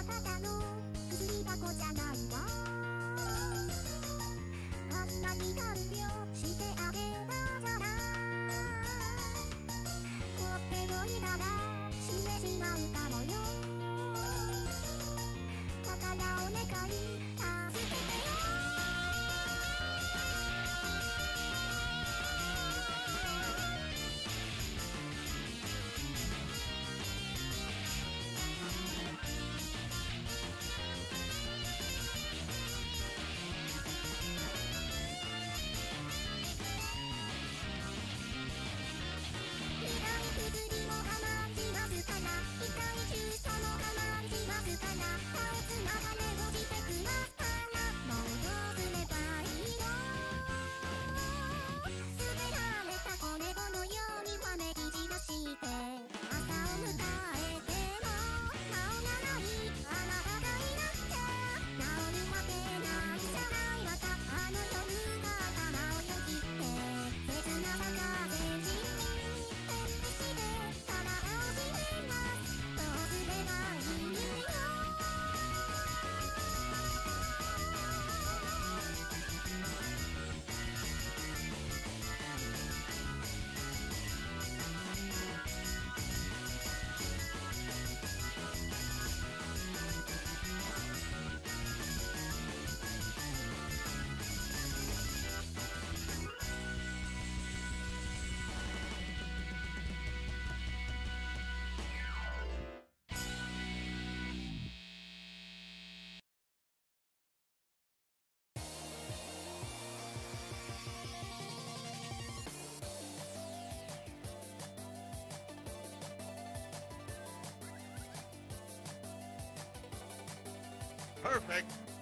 はただの薬箱じゃないわ。あんなに看病してあげたじゃない。放っておいたら死んでしまうかもよ。だからお願い助けてよ。薬も余りますから、痛い注射も余りますから、倒す流れ落ちてくますから、もうどうすればいいの。捨てられた子猫のようにわめき散らして、朝を迎えても治らないあなたがいなくちゃ治るわけないじゃない。またあの夜が頭をよぎって切なさが全身に Perfect.